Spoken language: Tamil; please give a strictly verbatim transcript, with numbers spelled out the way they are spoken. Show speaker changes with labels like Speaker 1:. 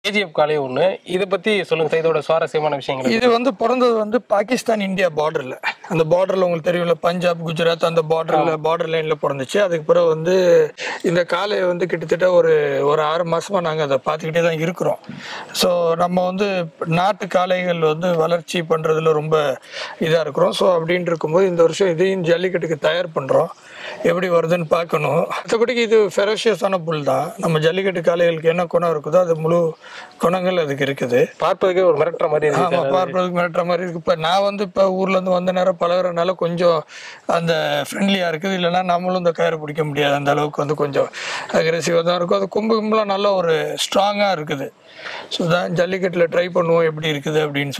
Speaker 1: கேஜிஎஃப் காளை ஒன்று. இதை பற்றி சொல்லுங்கள் சார், இதோட சுவாரஸ்யமான விஷயங்கள்.
Speaker 2: இது வந்து பிறந்தது வந்து பாகிஸ்தான் இந்தியா பார்டரில். அந்த பார்டரில் உங்களுக்கு தெரியும்ல, பஞ்சாப் குஜராத் அந்த பார்டரில் பார்டர் லைனில் பிறந்துச்சு. அதுக்கு பிறகு வந்து இந்த காளையை வந்து கிட்டத்தட்ட ஒரு ஒரு ஆறு மாதமாக நாங்கள் அதை பார்த்துக்கிட்டே தான் இருக்கிறோம். ஸோ நம்ம வந்து நாட்டு காளைகள் வந்து வளர்ச்சி பண்ணுறதுல ரொம்ப இதாக இருக்கிறோம். ஸோ அப்படின்னு இருக்கும்போது இந்த வருஷம் இதையும் ஜல்லிக்கட்டுக்கு தயார் பண்ணுறோம். எப்படி வருதுன்னு பார்க்கணும். மற்றபடிக்கு இது ஃபெரோஷியஸான புல் தான். நம்ம ஜல்லிக்கட்டு காளைகளுக்கு என்ன குணம் இருக்குதோ அது முழு குணங்கள் அதுக்கு இருக்குது.
Speaker 1: பார்ப்பதுக்கே ஒரு மிரட்டுற மாதிரி இருக்கு.
Speaker 2: ஆமாம், பார்ப்பதுக்கு மிரட்டுற மாதிரி இருக்குது. இப்போ நான் வந்து இப்போ ஊர்லேருந்து வந்த நேரம் பழகிறனால கொஞ்சம் அந்த ஃப்ரெண்ட்லியாக இருக்குது. இல்லைன்னா நம்மளும் இந்த கயிறு பிடிக்க முடியாது. அந்த அளவுக்கு வந்து கொஞ்சம் அக்ரெசிவாக தான் இருக்கும். அது கொம்பு கும்பலாம் நல்ல ஒரு ஸ்ட்ராங்காக இருக்குது. ஸோ தான் ஜல்லிக்கட்டில் ட்ரை பண்ணுவோம் எப்படி இருக்குது அப்படின்னு